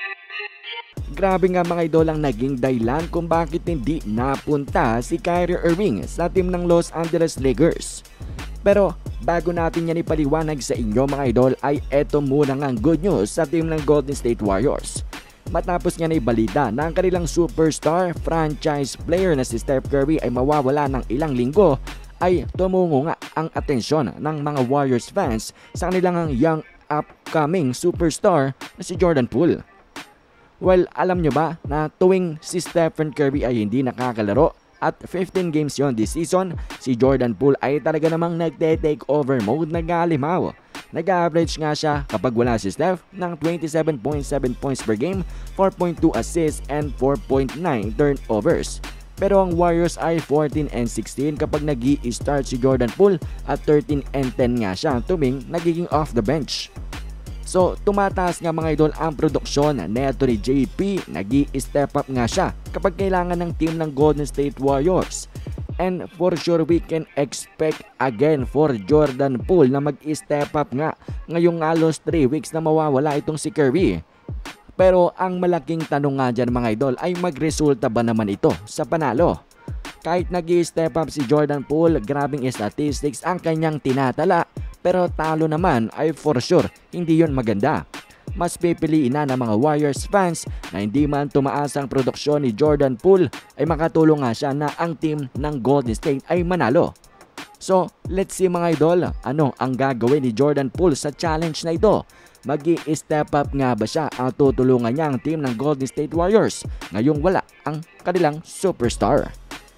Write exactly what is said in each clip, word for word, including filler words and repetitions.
Grabe nga mga idol ang naging dahilan kung bakit hindi napunta si Kyrie Irving sa team ng Los Angeles Lakers. Pero bago natin yan ipaliwanag sa inyo mga idol ay eto muna nga ang good news sa team ng Golden State Warriors. Matapos nga na ibalita na ang kanilang superstar franchise player na si Steph Curry ay mawawala ng ilang linggo, ay tumungo nga ang atensyon ng mga Warriors fans sa kanilang young upcoming superstar na si Jordan Poole. Well, alam nyo ba na tuwing si Stephen Curry ay hindi nakakalaro at fifteen games yon this season, si Jordan Poole ay talaga namang nagte-take over mode, nag-aalimaw. Nag-average nga siya kapag wala si Steph ng twenty-seven point seven points per game, four point two assists and four point nine turnovers. Pero ang Warriors ay fourteen and sixteen kapag nag-i-start si Jordan Poole at thirteen and ten nga siya tuwing nagiging off the bench. So tumataas nga mga idol ang produksyon neto ni J P, nag-i-step up nga siya kapag kailangan ng team ng Golden State Warriors. And for sure we can expect again for Jordan Poole na mag-step up nga ngayong halos three weeks na mawawala itong si Curry. Pero ang malaking tanong nga dyan mga idol ay magresulta ba naman ito sa panalo? Kahit nag-i-step up si Jordan Poole, grabing statistics ang kanyang tinatala, pero talo naman ay for sure hindi yon maganda. Mas pipiliin na ng mga Warriors fans na hindi man tumaas ang produksyon ni Jordan Poole ay makatulong nga siya na ang team ng Golden State ay manalo. So let's see mga idol, ano ang gagawin ni Jordan Poole sa challenge na ito? Mag-i-step up nga ba siya ang tutulungan niya ang team ng Golden State Warriors ngayong wala ang kanilang superstar?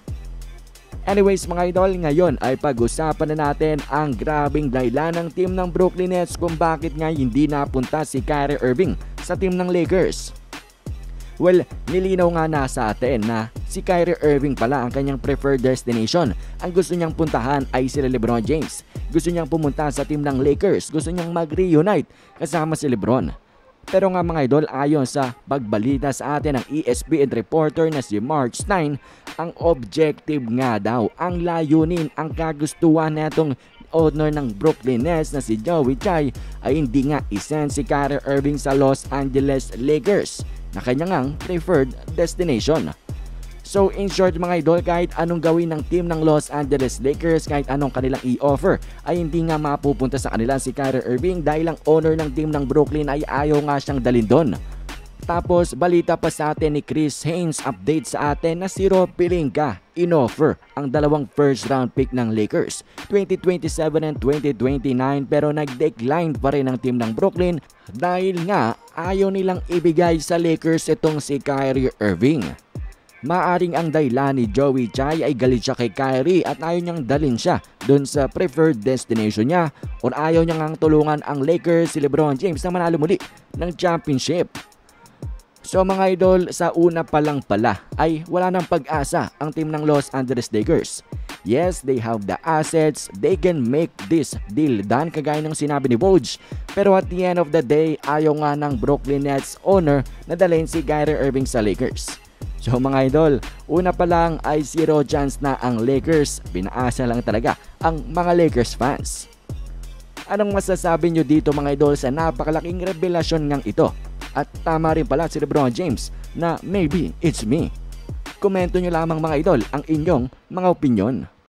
Anyways mga idol, ngayon ay pag-usapan na natin ang grabing dahilan ng team ng Brooklyn Nets kung bakit nga hindi napunta si Kyrie Irving sa team ng Lakers. Well, nilinaw nga na sa atin na si Kyrie Irving pala ang kanyang preferred destination. Ang gusto niyang puntahan ay si LeBron James. Gusto niyang pumunta sa team ng Lakers. Gusto niyang mag-reunite kasama si LeBron. Pero nga mga idol, ayon sa pagbalita sa atin ng E S P N reporter na si Mark Stein, ang objective nga daw, ang layunin, ang kagustuhan netong owner ng Brooklyn Nets na si Joey Tsai ay hindi nga isend si Kyrie Irving sa Los Angeles Lakers na kanyang preferred destination. So in short mga idol, kahit anong gawin ng team ng Los Angeles Lakers, kahit anong kanilang i-offer, ay hindi nga mapupunta sa kanila si Kyrie Irving dahil ang owner ng team ng Brooklyn ay ayaw nga siyang dalhin doon. Tapos balita pa sa atin ni Chris Haynes, update sa atin na si Rob Pelinka in-offer ang dalawang first round pick ng Lakers twenty twenty-seven and twenty twenty-nine, pero nag-decline pa rin ang team ng Brooklyn dahil nga ayaw nilang ibigay sa Lakers itong si Kyrie Irving. Maaring ang dahilan ni Joey Tsai ay galit siya kay Kyrie at ayaw niyang dalhin siya dun sa preferred destination niya, or ayaw niya ngang tulungan ang Lakers si LeBron James na manalo muli ng championship. So mga idol, sa una pa lang pala ay wala nang pag-asa ang team ng Los Angeles Lakers. Yes, they have the assets, they can make this deal done kagaya ng sinabi ni Woj. Pero at the end of the day, ayaw nga ng Brooklyn Nets owner na dalhin si Kyrie Irving sa Lakers. So mga idol, una pa lang ay zero chance na ang Lakers. Pinaasa lang talaga ang mga Lakers fans. Anong masasabi nyo dito mga idol sa napakalaking revelasyon ngang ito? At tama rin pala si LeBron James na maybe it's me. Komento nyo lamang mga idol ang inyong mga opinyon.